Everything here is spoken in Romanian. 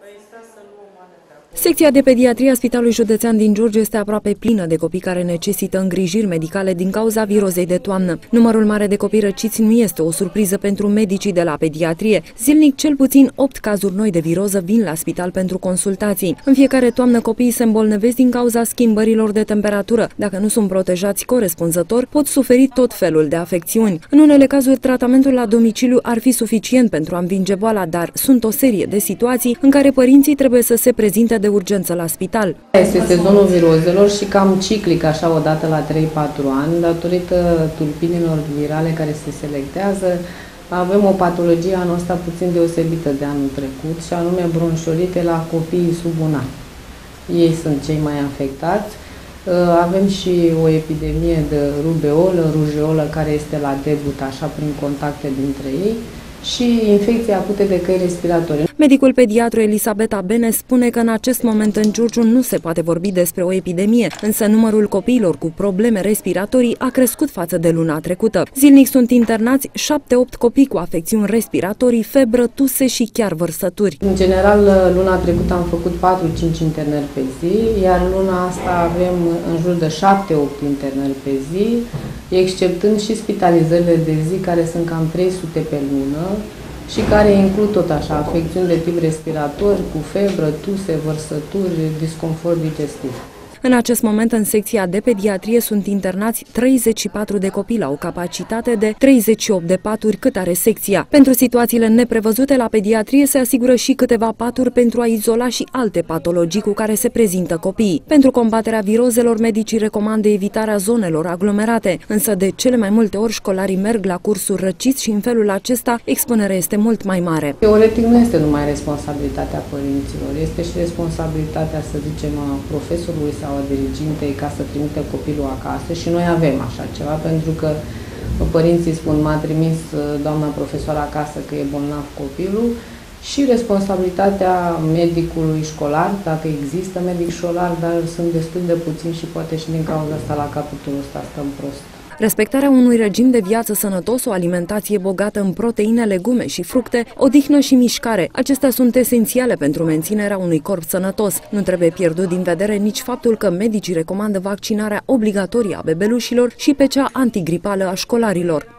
Secția de pediatrie a Spitalului Județean din Giurgiu este aproape plină de copii care necesită îngrijiri medicale din cauza virozei de toamnă. Numărul mare de copii răciți nu este o surpriză pentru medicii de la pediatrie. Zilnic, cel puțin 8 cazuri noi de viroză vin la spital pentru consultații. În fiecare toamnă copiii se îmbolnăvesc din cauza schimbărilor de temperatură. Dacă nu sunt protejați corespunzător, pot suferi tot felul de afecțiuni. În unele cazuri, tratamentul la domiciliu ar fi suficient pentru a învinge boala, dar sunt o serie de situații în care părinții trebuie să se prezinte de urgență la spital. Este sezonul virozelor și cam ciclic, așa, odată la 3-4 ani, datorită tulpinilor virale care se selectează. Avem o patologie anul ăsta puțin deosebită de anul trecut, și anume bronșolite la copiii sub un an. Ei sunt cei mai afectați. Avem și o epidemie de rubeolă, rujeolă, care este la debut, așa, prin contacte dintre ei, și infecții acute de căi respiratorii. Medicul pediatru Elisabeta Bene spune că în acest moment în Giurgiu nu se poate vorbi despre o epidemie, însă numărul copiilor cu probleme respiratorii a crescut față de luna trecută. Zilnic sunt internați 7-8 copii cu afecțiuni respiratorii, febră, tuse și chiar vărsături. În general, luna trecută am făcut 4-5 internări pe zi, iar luna asta avem în jur de 7-8 internări pe zi, exceptând și spitalizările de zi, care sunt cam 300 pe lună, și care includ tot așa afecțiuni de tip respirator, cu febră, tuse, vărsături, disconfort digestiv. În acest moment, în secția de pediatrie sunt internați 34 de copii la o capacitate de 38 de paturi cât are secția. Pentru situațiile neprevăzute la pediatrie se asigură și câteva paturi pentru a izola și alte patologii cu care se prezintă copiii. Pentru combaterea virozelor, medicii recomandă evitarea zonelor aglomerate, însă de cele mai multe ori școlarii merg la cursuri răciți și în felul acesta expunerea este mult mai mare. Teoretic nu este numai responsabilitatea părinților, este și responsabilitatea, să zicem, a profesorului sau a dirigintei ca să trimită copilul acasă, și noi avem așa ceva, pentru că părinții spun: m-a trimis doamna profesor acasă că e bolnav copilul, și responsabilitatea medicului școlar, dacă există medic școlar, dar sunt destul de puțini și poate și din cauza asta la capitolul ăsta stăm prost. Respectarea unui regim de viață sănătos, o alimentație bogată în proteine, legume și fructe, odihnă și mișcare. Acestea sunt esențiale pentru menținerea unui corp sănătos. Nu trebuie pierdut din vedere nici faptul că medicii recomandă vaccinarea obligatorie a bebelușilor și pe cea antigripală a școlarilor.